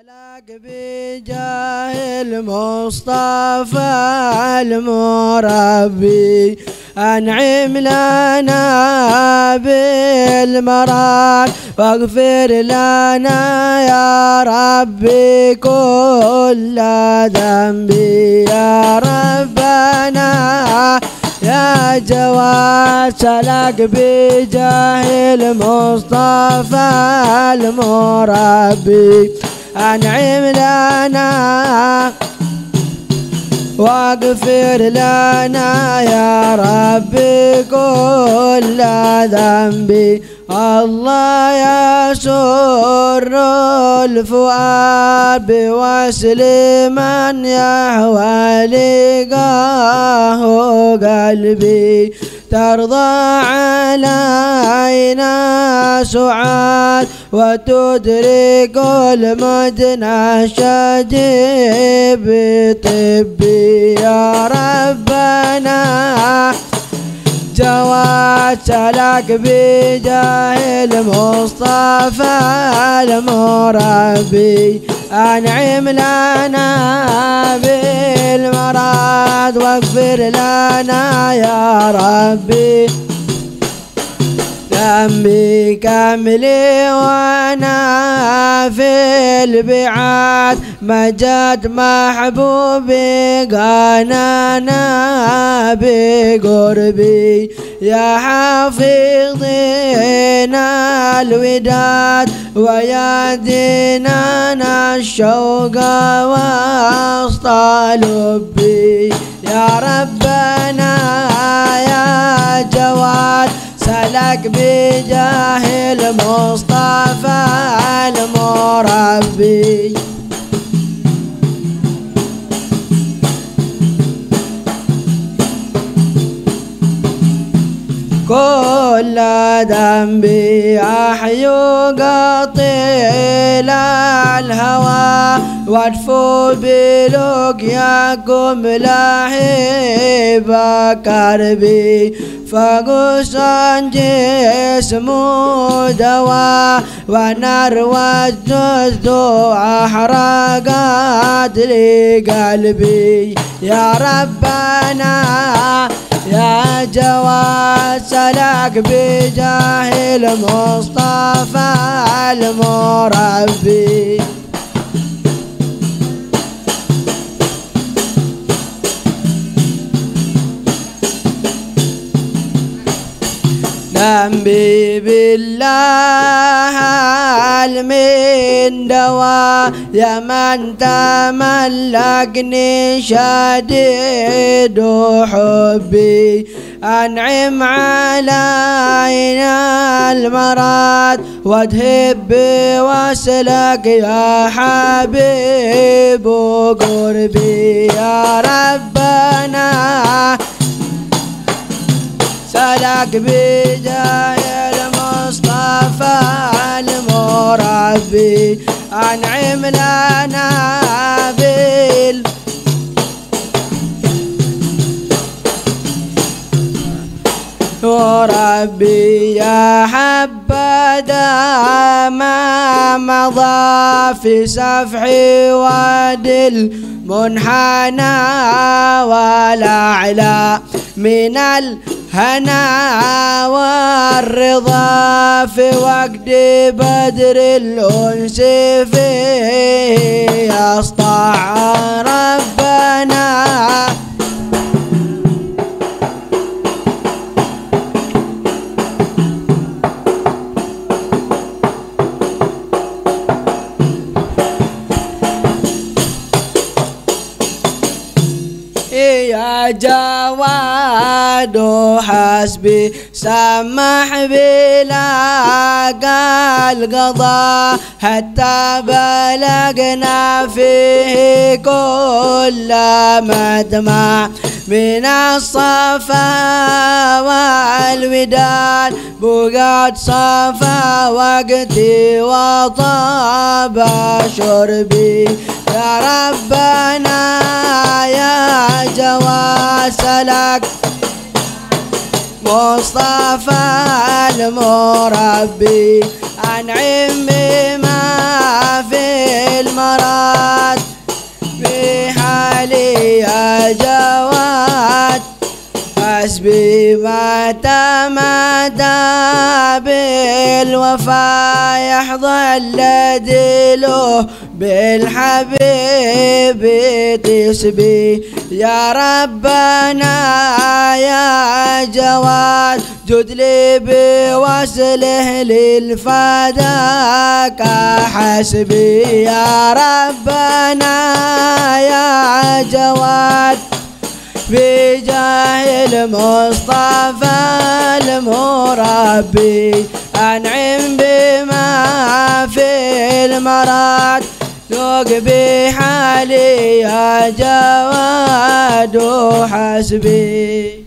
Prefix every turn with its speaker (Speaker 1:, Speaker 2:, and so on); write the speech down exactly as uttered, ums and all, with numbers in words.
Speaker 1: سلك بجاه المصطفى المربي أنعم لنا بالمراد واغفر لنا يا ربي كل ذنبي يا ربنا يا جواد سلك بجاه المصطفى المربي أنعم لنا واغفر لنا يا ربي كل ذنبي الله يسر الفؤاد بوصل من يهوى لقاه قلبي ترضى علينا سعاد وتدرك المدنى شجيب طبي يا ربنا جواد سلك بجاه المصطفى المربي أنعم لنا بالمراد واغفر لنا يا ربي ذنبي كاملي وانا في البعاد مجد محبوبي قنانا بقربي يا حافظنا الوداد ويا ديننا الشوق وسط لبي يا ربنا يا جواد سلك بجاه المصطفى المربي كل ذنبي أحيو قطيل الهوى وادفو بلقياكم لهيب كربي فقصا جسمه دواء ونار والجسد أحرقت لي قلبي يا ربنا يا جواد سلك بجاه المصطفى المربي ذنبي بالله هل من دواء يا من تملكني شديد حبي أنعم علينا المراد واذهب بوصلك يا حبيب قربي يا ربنا سلك بجاه المصطفى المربي أنعم لنا بال وربي يا حبذا ما مضى في سفحي وادي المنحنى والأعلى من الهنا والرضا في وقت بدر الأنس فيه يسطع ربنا يا جواد حسبي سمح بلا القضاء حتى بلغنا فيه كل مدمع من الصفا والوداد بقت صفا وقتي وطاب شربي يا ربنا يا جواد سلك مصطفى المربي أنعم بما في المربي ما تمادى بالوفا يحظى الذي له بالحبيب تسبي. يا ربنا يا جواد جد لي بوصله للفداك حسبي. يا ربنا يا جواد بجاه المصطفى المربي أنعم بما في المراد ذوق بحالي يا جواد حسبي.